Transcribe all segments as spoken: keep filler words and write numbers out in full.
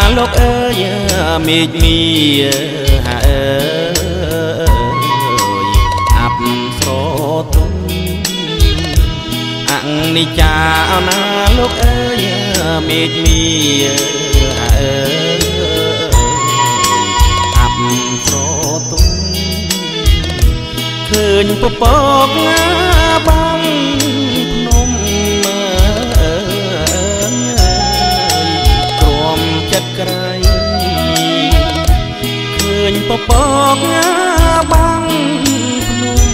លោកអើយមេឃមីហាអើយអាប់ស្រទុំអនិច្ចាណាលោកអើយមេឃមីហាអើយអាប់ស្រទុំឃើញពពកណាបងភ្នំចិត្តក្រៃឃើញពពកងាបាំងភ្នំ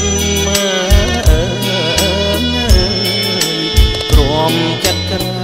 ទ្រាំចិត្តក្រៃ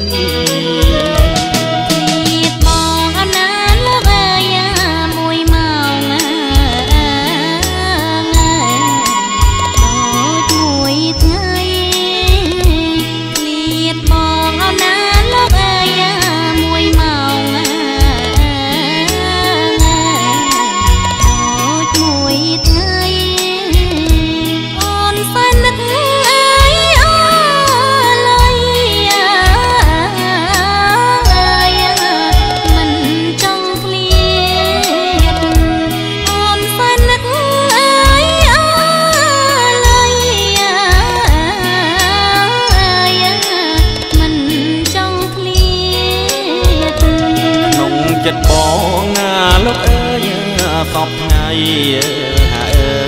ចិត្តបងណាលោកអើយសពថ្ងៃហាអើ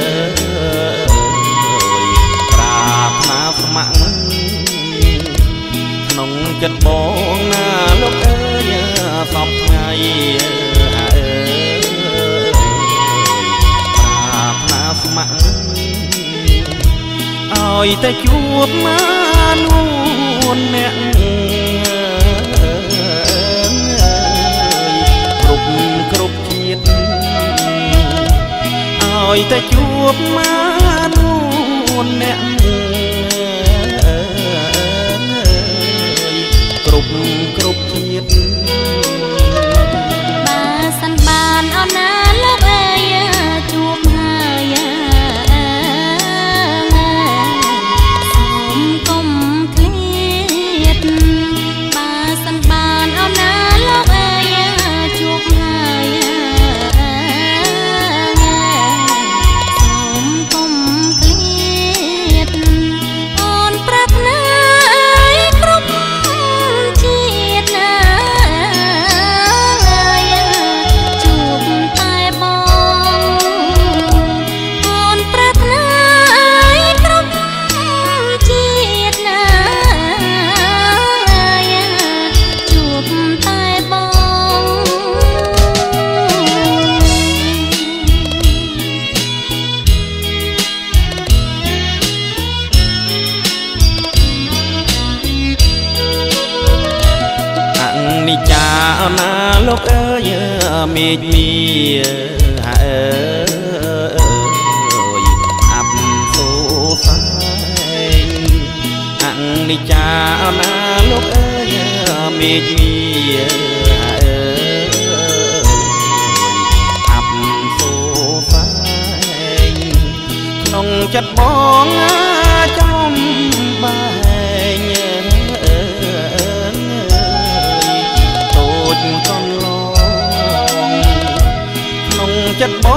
យប្រាថ្នាស្ម័គ្រក្នុងចិត្តបងណាលោកអើយសពថ្ងៃហាអើយប្រាថ្នាស្ម័គ្រឲ្យតែជួបមកនួនអ្នកគ្រប់ជាតិឲ្យតែជួបមកនួនអ្នកគ្រប់គ្រប់ជាតិបើសិនបានអូនណាលោកអើយជួបហើយសូមកុំឃ្លាតបើសិនបានអូនណាលោកអើយជួបហើយសូមកុំឃ្លាតអូនប្រាថ្នាឲ្យគ្រប់ជាតិណាជួបតែបងអូនប្រាថ្នាឲ្យគ្រប់ជាតិណាជួបតែបងនិច្ចាណាលោកអើយមេឃមីហាអើយអាប់សូសែងអនិច្ចាណាលោកអើយមេឃមីហាអើយអាប់សូសែងក្នុងចិត្តបងចំបែងចិត្តប